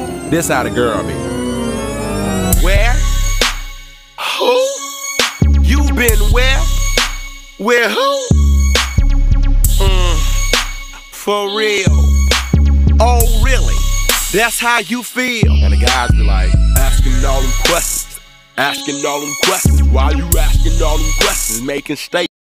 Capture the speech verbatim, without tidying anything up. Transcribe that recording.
This how the girl be. Where? Who? You been where? Where who? Mm, for real. Oh really? That's how you feel? And the guys be like, Asking all them questions. Asking all them questions. Why you asking all them questions? Making statements.